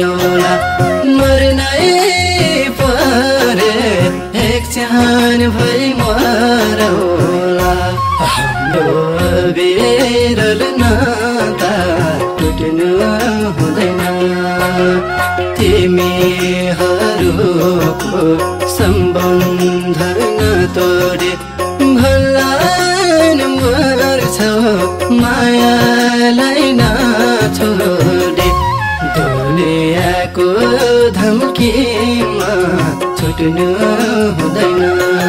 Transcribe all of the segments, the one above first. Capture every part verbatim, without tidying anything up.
हेरौला मर्नै परे एक क्षण भई मरौला हाम्रो बिरल नाता टुट्नु हुँदैन तिमीहरूको सम्बन्ध नतोडे भला मर्छौ मायालाई नछोडे दुनियाँको धम्कीमा छुट्नु हुँदैन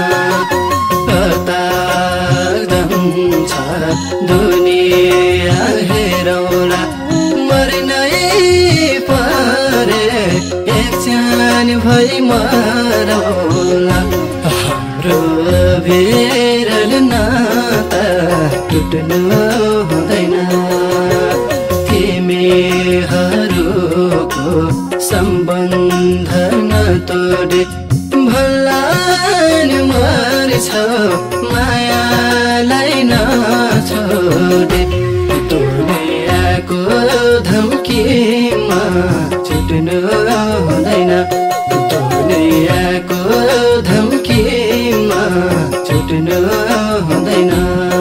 कता जान्छ दुनियाँ हेरौला मर्नै परे एक क्षण भई मरौला हाम्रो बिरल नाता टुट्नु हुँदैन तिमीहरूको सम्बन्ध नतोडे भला मर्छौ मायालाई नछोडे दुनियाँको धम्कीमा छुट्नु हुँदैन दुनियाँको धम्कीमा छुट्नु हुँदैन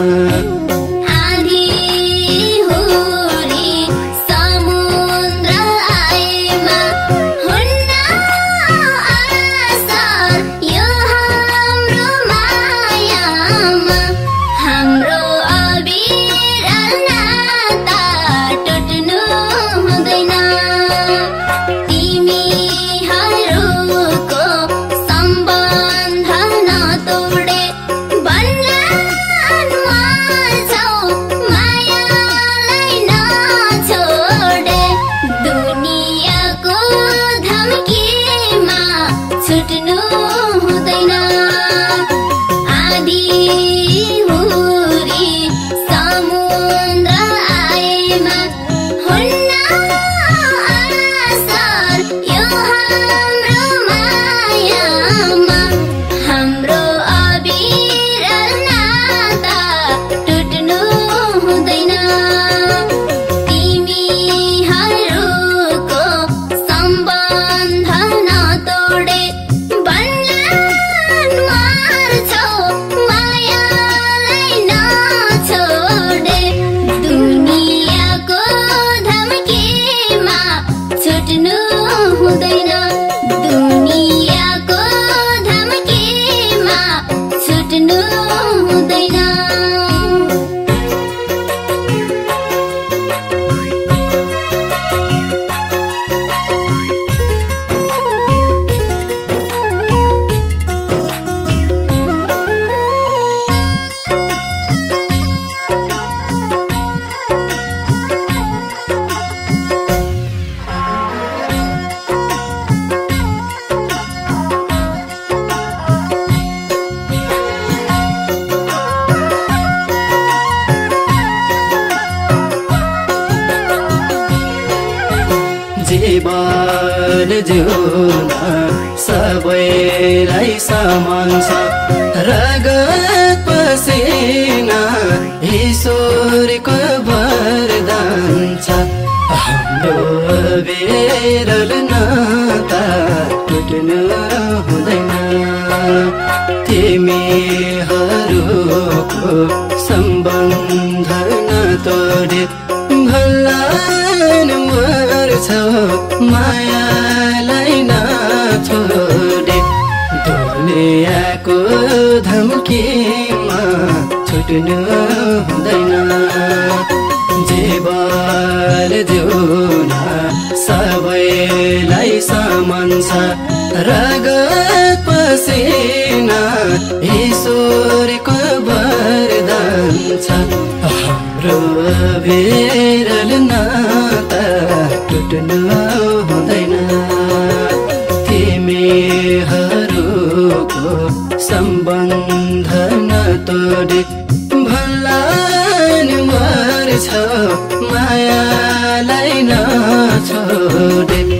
जीवन जिउन सबैलाई समान छ रगत पसिना ईश्वरको वरदान छ हाम्रो बिरल नाता टुट्नु हुँदैन तिमीहरूको सम्बन्ध नतोडे भला मर्छौ मायालाई नछोडे दुनियाँको धम्कीमा छुट्नु हुँदैन जीवन जिउन सबैलाई समान छ रगत पसिना ईश्वरको वरदान छ हाम्रो बिरल नाता टुट्नु हुँदैन तिमीहरूको सम्बन्ध नतोडे भला मर्छौ मायालाई नछोडे